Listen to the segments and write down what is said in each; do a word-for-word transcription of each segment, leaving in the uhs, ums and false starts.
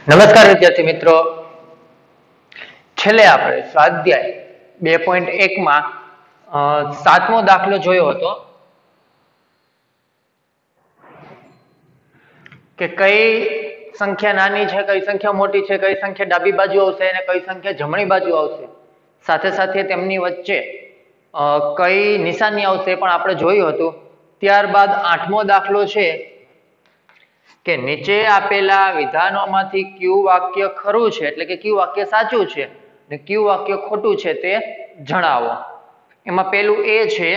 નમસ્કાર વિદ્યાર્થી મિત્રો, છેલ્લે આપણે સ્વાધ્યાય બે પોઈન્ટ એક માં સાતમો દાખલો જોયો હતો કે કઈ સંખ્યા નાની છે, કઈ સંખ્યા મોટી છે, કઈ સંખ્યા ડાબી બાજુ આવશે અને કઈ સંખ્યા જમણી બાજુ આવશે, સાથે સાથે તેમની વચ્ચે કઈ નિશાની આવશે પણ આપણે જોયું હતું. ત્યારબાદ આઠમો દાખલો છે કે નીચે આપેલા વિધાનોમાંથી કયું વાક્ય ખરું છે, એટલે કે કયું વાક્ય સાચું છે અને કયું વાક્ય ખોટું છે તે જણાવો. એમાં પેલું એ છે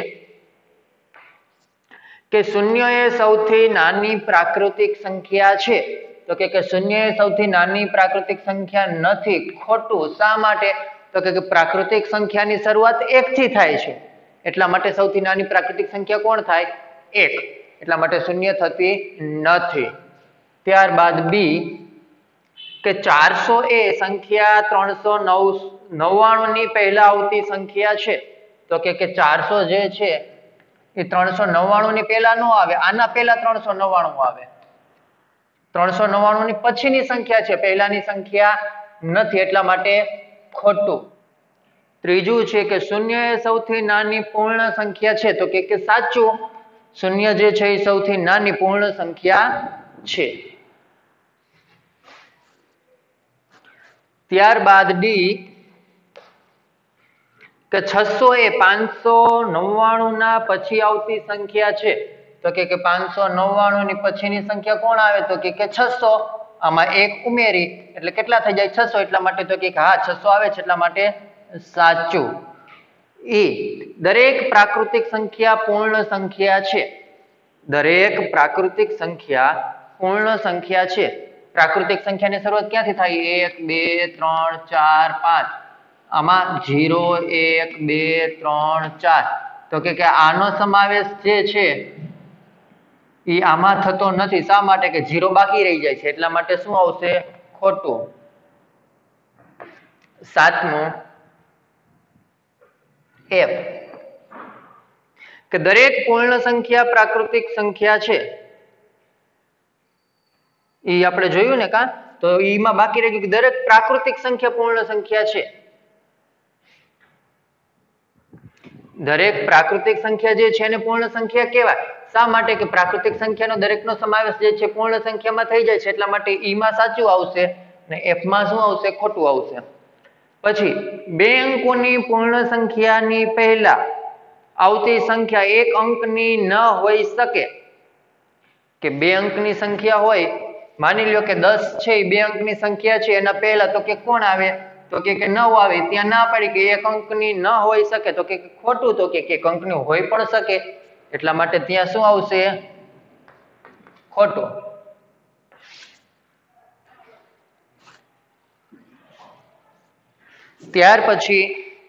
કે શૂન્ય એ સૌથી નાની પ્રાકૃતિક સંખ્યા છે, તો કે શૂન્ય એ સૌથી નાની પ્રાકૃતિક સંખ્યા નથી. ખોટું. શા માટે? તો કે પ્રાકૃતિક સંખ્યાની શરૂઆત એક થી થાય છે, એટલા માટે સૌથી નાની પ્રાકૃતિક સંખ્યા કોણ થાય? એક. એટલા માટે શૂન્ય થતી નથી. ત્યારબાદ બી કે ચારસો એ સંખ્યા ત્રણસો નવ્વાણું ની પહેલા આવતી સંખ્યા છે, તો કે ચારસો જે છે એ ત્રણસો નવ્વાણું ની પહેલા નો આવે, આના પહેલા ત્રણસો નવ્વાણું આવે. ત્રણસો નવ્વાણું ની પછીની સંખ્યા છે, પહેલાની સંખ્યા નથી, એટલા માટે ખોટું. ત્રીજું છે કે શૂન્ય એ સૌથી નાની પૂર્ણ સંખ્યા છે, તો કે સાચું. શૂન્ય જે છે એ સૌથી નાની પૂર્ણ સંખ્યા છે. ત્યારબાદ ડી કે છસો એ પાંચસો નવ્વાણું ના પછી આવતી સંખ્યા છે, તો કે પાંચસો નવ્વાણું ની પછીની સંખ્યા કોણ આવે? તો કે છસો. આમાં એક ઉમેરી એટલે કેટલા થઈ જાય? છસો. એટલા માટે તો કે હા છસો આવે છે, એટલા માટે સાચું. ઈ દરેક પ્રાકૃતિક સંખ્યા પૂર્ણ સંખ્યા છે. દરેક પ્રાકૃતિક સંખ્યા પૂર્ણ સંખ્યા છે. પ્રાકૃતિક સંખ્યાની શરૂઆત ક્યાંથી થાય? એક, બે, ત્રણ, ચાર, પાંચ. આમાં ઝીરો, એક, બે, ત્રણ, ચાર. તો કે આનો સમાવેશ જે છે એ આમાં થતો નથી. શા માટે? કે ઝીરો બાકી રહી જાય છે, એટલા માટે શું આવશે? ખોટું. સાતમું એફ કે દરેક પૂર્ણ સંખ્યા પ્રાકૃતિક સંખ્યા છે. એ આપણે જોયું ને કા? તો ઈમાં બાકી રહી ગયું કે દરેક પ્રાકૃતિક સંખ્યા પૂર્ણ સંખ્યા છે. દરેક પ્રાકૃતિક સંખ્યા જે છે એને પૂર્ણ સંખ્યા કહેવાય. શા માટે? કે પ્રાકૃતિક સંખ્યાનો દરેકનો સમાવેશ જે છે પૂર્ણ સંખ્યામાં થઈ જાય છે, એટલા માટે ઈમાં સાચું આવશે અને એફમાં શું આવશે? ખોટું આવશે. પછી બે અંકોની પૂર્ણ સંખ્યાની પહેલા આવતી સંખ્યા એક અંકની ન હોઈ શકે. કે બે અંકની સંખ્યા હોય, માની લ્યો કે દસ છે એ બે અંકની સંખ્યા છે, એના પહેલા તો કે કોણ આવે? તો કે નવ આવે. ત્યાં ના પાડી કે એક અંકની ન હોઈ શકે, તો કે ખોટું. તો કે એક અંકની હોઈ પણ શકે, એટલા માટે ત્યાં શું આવશે? ખોટું. ત્યાર પછી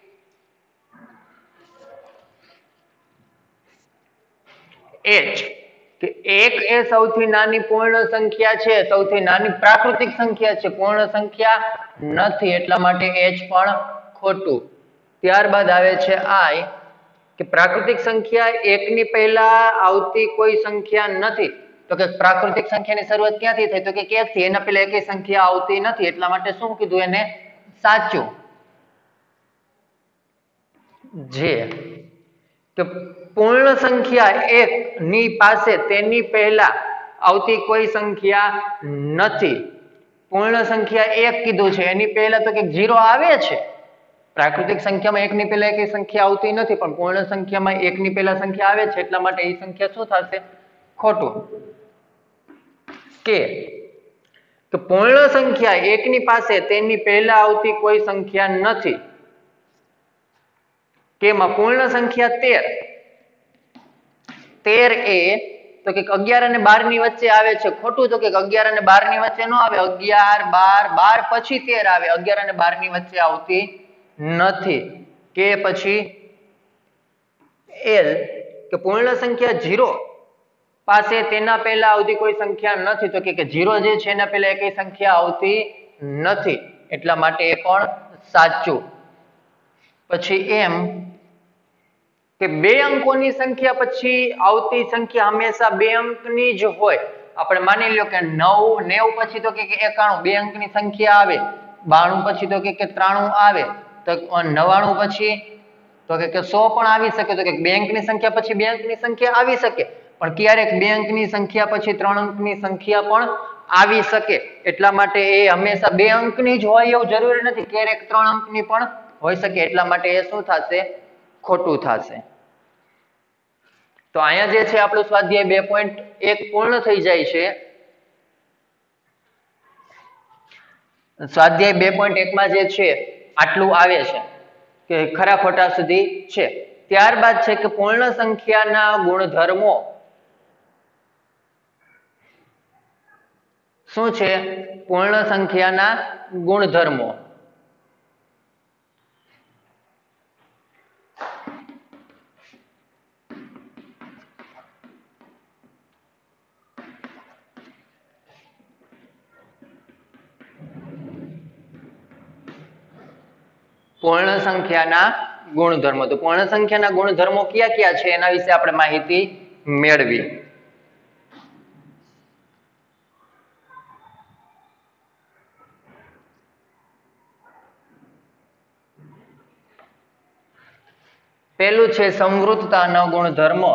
એચ કે એક એ સૌથી નાની પૂર્ણ સંખ્યા છે, સૌથી નાની પ્રાકૃતિક સંખ્યા છે, પૂર્ણ સંખ્યા નથી, એટલા માટે એચ પણ ખોટું. ત્યારબાદ આવે છે આઈ કે પ્રાકૃતિક સંખ્યા એક ની પહેલા આવતી કોઈ સંખ્યા નથી. તો કે પ્રાકૃતિક સંખ્યાની શરૂઆત ક્યાંથી થઈ? તો કે એક થી. એના પહેલા એકેય સંખ્યા આવતી નથી, એટલા માટે શું કીધું એને? સાચું. જે કે પૂર્ણ સંખ્યા એક ની પાસે તેની પહેલા આવતી કોઈ સંખ્યા નથી. પૂર્ણ સંખ્યા એક કીધું છે, એની પહેલા તો કે ઝીરો આવે છે. પ્રાકૃતિક સંખ્યામાં એક ની પહેલા એક સંખ્યા આવતી નથી, પણ પૂર્ણ સંખ્યામાં એક ની પહેલા સંખ્યા આવે છે, એટલા માટે એ સંખ્યા શું થશે? ખોટું. કે પૂર્ણ સંખ્યા એક ની પાસે તેની પહેલા આવતી કોઈ સંખ્યા નથી. કેમાં? પૂર્ણ સંખ્યા તેર. તેર એ તો કે અગિયાર અને બાર ની વચ્ચે આવે છે. ખોટું. તો કે અગિયાર અને બાર ની વચ્ચે ન આવે. અગિયાર, બાર, બાર પછી તેર આવે. અગિયાર અને બાર ની વચ્ચે આવતી નથી. કે પછી એલ કે પૂર્ણ સંખ્યા ઝીરો પાસે તેના પહેલા આવતી કોઈ સંખ્યા નથી. તો કે ઝીરો જે છે એના પહેલા એકેય સંખ્યા આવતી નથી, એટલા માટે એ પણ સાચું. પછી એમ કે બે અંકોની સંખ્યા પછી આવતી સંખ્યા હંમેશા બે અંકની જ હોય. આપણે માની લ્યો કે નવ નેવું પછી તો કે એકાણું બે અંકની સંખ્યા આવે, બાણું પછી તો કે ત્રાણું આવે, તો નવાણું પછી તો કે સો પણ આવી શકે, તો કે બે અંકની સંખ્યા પછી બે અંકની સંખ્યા આવી શકે, પણ ક્યારેક બે અંકની સંખ્યા પછી ત્રણ અંકની સંખ્યા પણ આવી શકે, એટલા માટે એ હંમેશા બે અંકની જ હોય એવું જરૂરી નથી, ક્યારેક ત્રણ અંકની પણ હોઈ શકે, એટલા માટે એ શું થશે? ખોટું થશે. તો અહીંયા જે છે આપણું સ્વાધ્યાય બે પોઈન્ટ એક પૂર્ણ થઈ જાય છે. સ્વાધ્યાય બે પોઈન્ટ એક માં જે છે આટલું આવે છે કે ખરા ખોટા સુધી છે. ત્યારબાદ છે કે પૂર્ણ સંખ્યાના ગુણધર્મો શું છે? પૂર્ણ સંખ્યાના ગુણધર્મો. પૂર્ણ સંખ્યાના ગુણધર્મો. તો પૂર્ણ સંખ્યાના ગુણધર્મો કયા કયા છે એના વિશે આપણે માહિતી મેળવી. પહેલું છે સંવૃતતાનો ગુણધર્મો.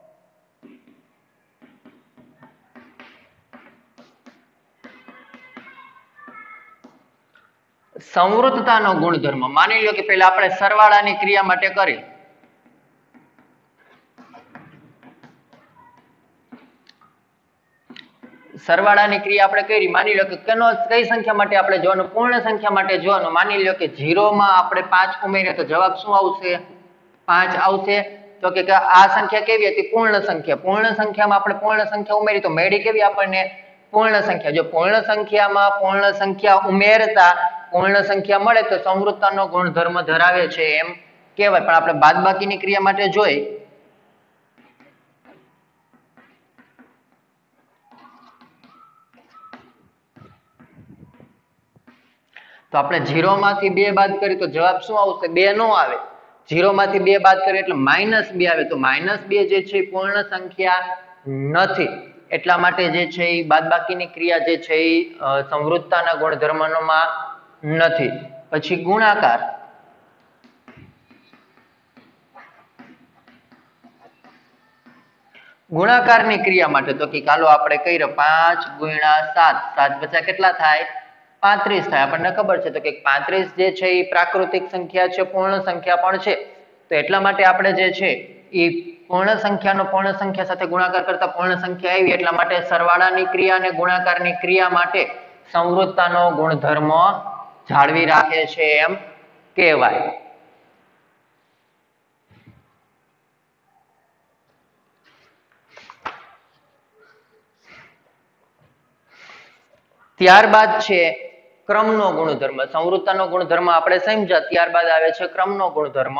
સંવૃતતાનો ગુણધર્મ માની લો કે પહેલા આપણે સરવાળાની ક્રિયા માટે કરી, સરવાળાની ક્રિયા આપણે કરી, માની લો કે કેનો કઈ સંખ્યા માટે આપણે જોવાનું? પૂર્ણ સંખ્યા માટે જોવાનું. માની લો કે ઝીરો માં આપણે પાંચ ઉમેરીએ તો જવાબ શું આવશે? પાંચ આવશે. તો કે આ સંખ્યા કેવી હતી? પૂર્ણ સંખ્યા. પૂર્ણ સંખ્યામાં આપણે પૂર્ણ સંખ્યા ઉમેરી તો મળી કેવી આપણને? પૂર્ણ સંખ્યા. જો પૂર્ણ સંખ્યામાં પૂર્ણ સંખ્યા ઉમેરતા પૂર્ણ સંખ્યા મળે તો સંવૃતતાનો ગુણધર્મ ધરાવે છે એમ કહેવાય. પણ આપણે બાદબાકીની ક્રિયા માટે જોઈ તો આપણે ઝીરો માંથી બે બાદ કરી તો જવાબ શું આવશે? બે નો આવે. ઝીરો માંથી બે બાદ કરીએ એટલે માઇનસ બે આવે, તો માઇનસ બે જે છે પૂર્ણ સંખ્યા નથી, એટલા માટે જે છે એ બાદબાકીની ક્રિયા જે છે એ સંવૃતતાના ગુણધર્મમાં નથી. પછી ગુણાકાર. ગુણાકારની ક્રિયા માટે તો કે ચાલો આપણે કહીએ પાંચ ગુણ્યા સાત, સાત પચાસ કેટલા થાય? પાંત્રીસ થાય. આપણને ખબર છે તો કે પાંત્રીસ જે છે એ પ્રાકૃતિક સંખ્યા છે, પૂર્ણ સંખ્યા પણ છે, તો એટલા માટે આપણે જે છે એ પૂર્ણ સંખ્યાનો પૂર્ણ સંખ્યા સાથે ગુણાકાર કરતા પૂર્ણ સંખ્યા આવી, એટલા માટે સરવાળાની ક્રિયા અને ગુણાકારની ક્રિયા માટે સંવૃતતાનો ગુણધર્મ જાળવી રાખે છે એમ કહેવાય. ત્યારબાદ છે ક્રમનો ગુણધર્મ. સંવૃતતાનો ગુણધર્મ આપણે સમજ્યા, ત્યારબાદ આવે છે ક્રમનો ગુણધર્મ.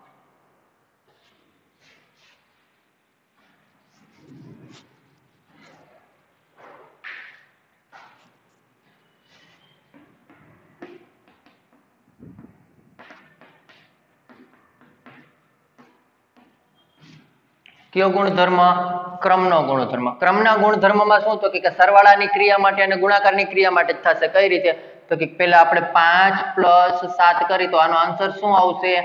કયો ગુણધર્મ? ક્રમનો ગુણધર્મ. ક્રમના ગુણધર્મમાં શું તો કે સરવાળાની ક્રિયા માટે અને ગુણાકારની ક્રિયા માટે થશે. કઈ રીતે? તો કે પહેલા આપણે પાંચ પ્લસ સાત કરી તો આનો આન્સર શું આવશે?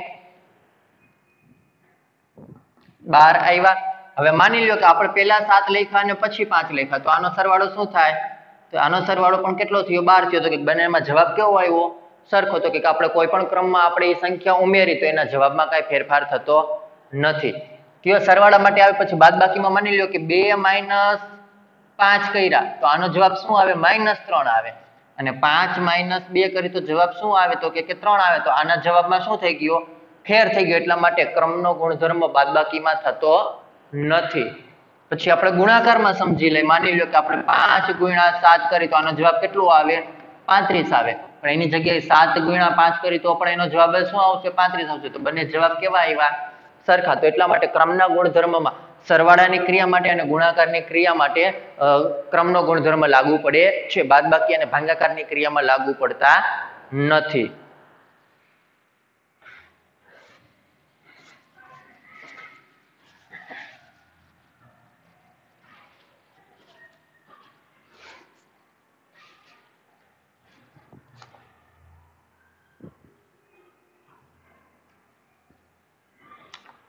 બાર આવ્યા. હવે માની લો કે આપણે પહેલા સાત લખ્યા અને પછી પાંચ લખ્યા તો આનો સરવાળો શું થાય? તો આનો સરવાળો પણ કેટલો થયો? બાર થયો. તો કે બંનેમાં જવાબ કેવો આવ્યો? સરખો. તો કે આપણે કોઈ પણ ક્રમમાં આપણે એ સંખ્યા ઉમેરી તો એના જવાબમાં કઈ ફેરફાર થતો નથી. કયો સરવાળા માટે આવે પછી બાદબાકીમાં માની લો કે બે માઇનસ પાંચ કર્યા તો આનો જવાબ શું આવે? માઇનસ ત્રણ આવે. અને પાંચ માઇનસ બે કરી તો જવાબ શું આવે? તો કે ત્રણ આવે. તો આના જવાબમાં શું થઈ ગયો? ફેર થઈ ગયો. એટલા માટે ક્રમનો ગુણધર્મ બાદબાકીમાં થતો નથી. પછી આપણે ગુણાકારમાં સમજી લઈએ. માની લો કે આપણે પાંચ ગુણ્યા સાત કરી તો આનો જવાબ કેટલો આવે? પાંત્રીસ આવે. પણ એની જગ્યાએ સાત ગુણ્યા પાંચ કરી તો પણ એનો જવાબ શું આવશે? પાંત્રીસ આવશે. તો બંને જવાબ કેવા આવ્યા? સરખા. તો એટલા માટે ક્રમના ગુણધર્મમાં સરવાળાની ક્રિયા માટે અને ગુણાકારની ક્રિયા માટે ક્રમનો ગુણધર્મ લાગુ પડે છે, બાદબાકી અને ભાગાકારની ક્રિયામાં લાગુ પડતા નથી.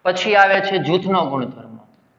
પછી આવે છે જૂથનો ગુણધર્મ.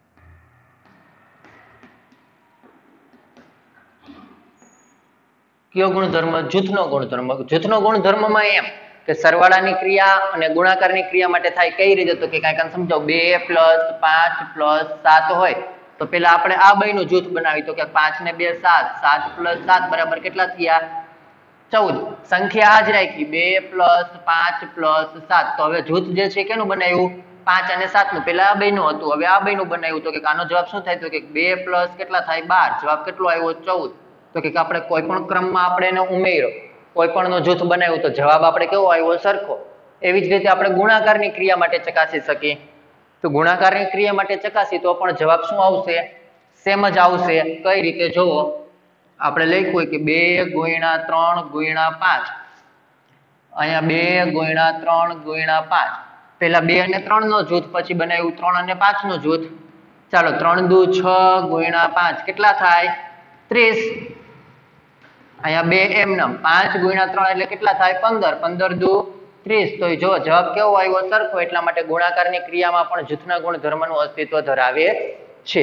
કયો ગુણધર્મ? જૂથનો ગુણધર્મ. જૂથનો ગુણધર્મમાં એમ કે સરવાળાની ક્રિયા અને ગુણાકારની ક્રિયા માટે થાય કઈ રીતે, તો કે કાંઈક સમજાવો. બે પ્લસ પાંચ પ્લસ સાત હોય તો પેલા આપણે આ બેયનું જૂથ બનાવી, તો કે પાંચ ને બે સાત, સાત પ્લસ સાત બરાબર કેટલા થયા? ચૌદ. સંખ્યા આ જ રાખી, બે પ્લસ પાંચ પ્લસ સાત. તો હવે જૂથ જે છે કેનું બનાવ્યું? પાંચ અને સાત નું. પેલા આ બેયનું હતું, હવે આ બેયનું બનાવ્યું. તો કે આનો જવાબ શું થાય? તો કે બે પ્લસ કેટલા થાય? બાર. જવાબ કેટલો આવ્યો? ચૌદ. તો કે આપણે કોઈ પણ ક્રમમાં આપણે એને ઉમેર્યો, કોઈ પણ નો જૂથ બનાવ્યું તો જવાબ આપણે કેવો આવ્યો? સરખો. એવી જ રીતે આપણે ગુણાકારની ક્રિયા માટે ચકાસી શકીએ. તો ગુણાકારની ક્રિયા માટે ચકાસી તો પણ જવાબ શું આવશે? સેમ જ આવશે. કઈ રીતે? જોવો, આપણે લખ્યું હોય કે બે ગુણ્યા ત્રણ ગુણ્યા પાંચ, અહીંયા બે ગુણ્યા ત્રણ ગુણ્યા પાંચ. પેલા બે અને ત્રણ નો જૂથ, પછી બનાવ્યું ત્રણ અને પાંચ નું જૂથ. ચાલો, ત્રણ દુ છ ગુણ્યા પાંચ કેટલા થાય? ત્રીસ. અહીંયા બે એમ નમ, પાંચ ગુણ્યા ત્રણ એટલે કેટલા થાય? પંદર. પંદર દુ ત્રીસ. તો જો જવાબ કેવો આવ્યો? સરખો. એટલા માટે ગુણાકારની ક્રિયામાં પણ જૂથના ગુણધર્મનું અસ્તિત્વ ધરાવે છે.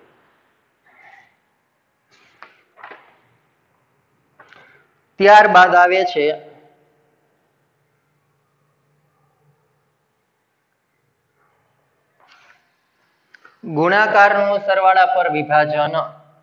ત્યારબાદ આવે છે ગુણાકારનું સરવાળા પર વિભાજન.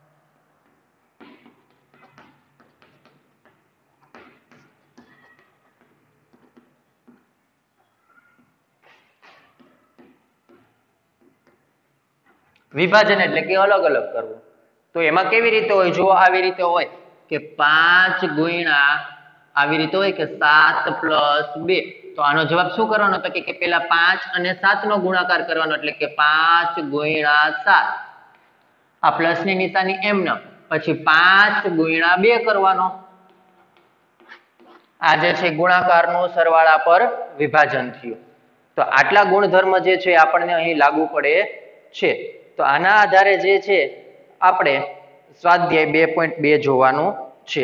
વિભાજન એટલે કે અલગ અલગ કરવું. તો એમાં કેવી રીતે હોય? જો આવી રીતે હોય કે પાંચ ગુણ્યા આવી રીતે હોય કે સાત પ્લસ બે. તો આનો જવાબ શું કરવાનો? તો કે પેલા પાંચ અને સાત નો ગુણાકાર કરવાનો, એટલે કે પાંચ ગુણ્યા સાત. આ પ્લસ ની નિશાની એમ ન, પછી પાંચ ગુણ્યા બે કરવાનો. આ જે છે ગુણાકારનું સરવાળા પર વિભાજન થયું. તો આટલા ગુણધર્મ જે છે આપણને અહીં લાગુ પડે છે. તો આના આધારે જે છે આપણે સ્વાધ્યાય બે પોઈન્ટ બે જોવાનું છે.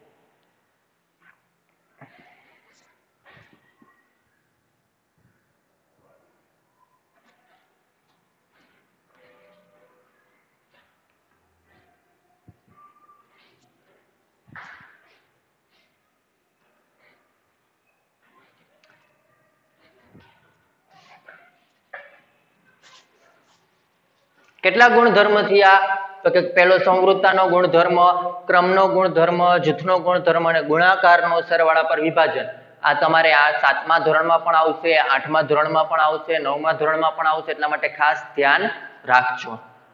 કેટલા ગુણધર્મ થયા? તો કે પેલો સંવૃત્તાનો ગુણધર્મ, ક્રમનો ગુણધર્મ, જૂથનો ગુણધર્મ અને ગુણાકારનો સરવાળા પર વિભાજન. આ તમારે આ સાતમા ધોરણમાં પણ આવશે, આઠમા ધોરણમાં પણ આવશે, નવમા ધોરણમાં પણ આવશે. એટલા માટે ખાસ ધ્યાન રાખજો.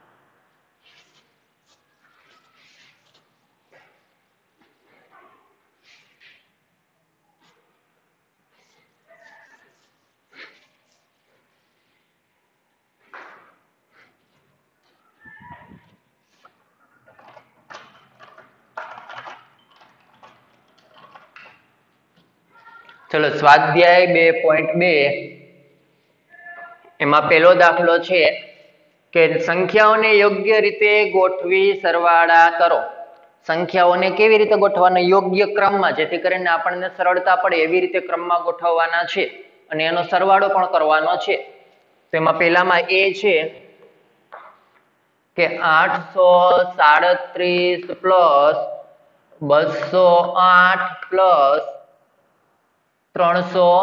ચલો, સ્વાધ્યાય બે પોઈન્ટ બે એમાં પેલો દાખલો છે કે સંખ્યાઓને યોગ્ય રીતે ગોઠવી સરવાળા કરો. સંખ્યાઓને કેવી રીતે ગોઠવવાના? યોગ્ય ક્રમમાં, જેથી કરીને આપણને સરળતા પડે એવી રીતે ક્રમમાં ગોઠવવાના છે અને એનો સરવાળો પણ કરવાનો છે. તો એમાં પેલામાં એ છે કે આઠસો સાડત્રીસ પ્લસ બસો આઠ પ્લસ ત્રણસો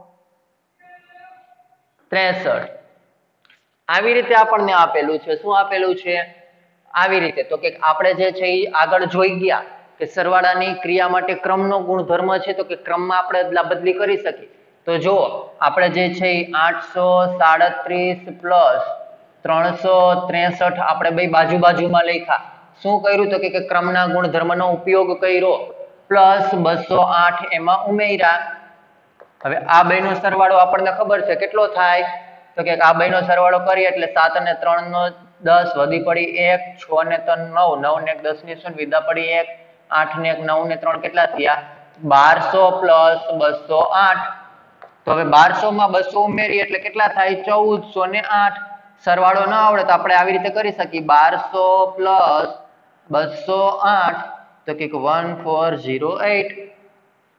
ત્રેસઠ. આવી રીતે આપણને આપેલું છે. શું આપેલું છે? આવી રીતે. તો કે આપણે જે છે એ આગળ જોઈ ગયા કે સરવાળાની ક્રિયા માટે ક્રમનો ગુણધર્મ છે, તો કે ક્રમમાં આપણે અદલા બદલી કરી શકીએ. તો જો આપણે જે છે એ આઠસો સાડત્રીસ પ્લસ ત્રણસો ત્રેસઠ આપણે બે બાજુ બાજુમાં લખ્યા. શું કર્યું? તો કે ક્રમના ગુણધર્મનો ઉપયોગ કર્યો, પ્લસ બસો આઠ એમાં ઉમેર્યા. હવે આ બે નો સરવાળો આપણને ખબર છે કેટલો થાય? તો કે આ બે નો સરવાળો કરીએ એટલે સાત અને ત્રણ નો દસ, વધી પડી એક, છ ને ત્રણ નવ, નવ ને એક દસ ની શૂન્ય, વિદા પડી એક, આઠ ને એક નવ ને ત્રણ કેટલા થયા? બારસો પ્લસ બસો આઠ. તો હવે બારસો માં બસો ઉમેરીએ એટલે કેટલા થાય? ચૌદસો ને આઠ. સરવાળો ન આવડે તો આપણે આવી રીતે કરી શકીએ, બારસો પ્લસ બસો આઠ તો કે વન ફોર ઝીરો એટ.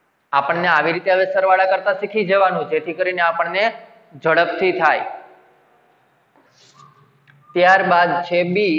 આપણને આવી રીતે હવે સરવાળા કરતા શીખી જવાનું, જેથી કરીને આપણને ઝડપથી થાય. ત્યારબાદ છે બી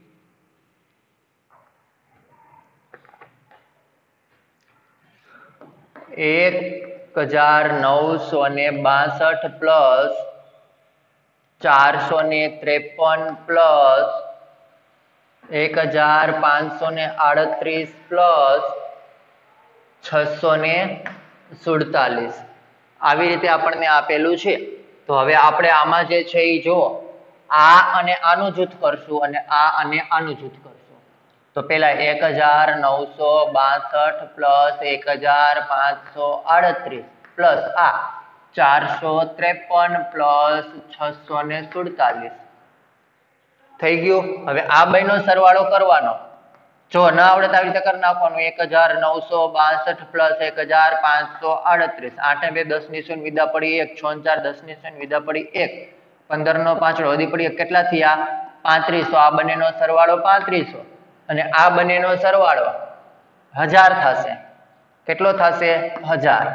એક હજાર નવસો ને બાસઠ પ્લસ ચારસો ને ત્રેપન પ્લસ એક હજાર પાંચસો ને આડત્રીસ પ્લસ છસો ને સુડતાલીસ આવી રીતે આપણને આપેલું છે. તો હવે આપણે આમાં જે છે એ જુઓ આ અને આનું જૂથ કરશું અને આ અને આનું જૂથ કરશું. તો પેલા એક હજાર નવસો બાસઠ પ્લસ એક હજાર પાંચસો આડત્રીસ પ્લસ આ ચારસો ત્રેપન પ્લસ છસો ને સુડતાલીસ થઈ ગયું. હવે આ બેનો સરવાળો કરવાનો. જો ન આવડે તો આવી રીતે કરી નાખવાનું. એક હજાર નવસો બાસઠ પ્લસ એક હજાર પાંચસો આડત્રીસ આઠ બે દસ ની શૂન્ય વિદા પડી એક છ ચાર દસ ની શૂન્ય વિદા પડી એક પંદર નો પાંચડો વધી પડી એક કેટલા થયા પાંત્રીસો. આ બંનેનો સરવાળો પાંત્રીસો અને આ બંનેનો સરવાળો હજાર થશે. કેટલો થશે હજાર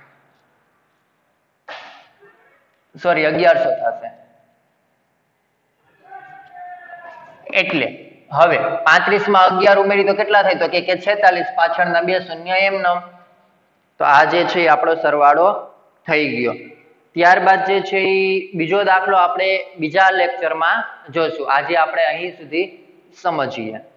સોરી અગિયારસો થશે. એટલે હવે પાંત્રીસ માં અગિયાર ઉમેરી તો કેટલા થાય તો કે છેતાલીસ પાછળના બે શૂન્ય એમનો. તો આ જે છે આપણો સરવાળો થઈ ગયો. ત્યારબાદ જે છે એ બીજો દાખલો આપણે બીજા લેક્ચરમાં જોશું. આજે આપણે અહીં સુધી સમજીએ.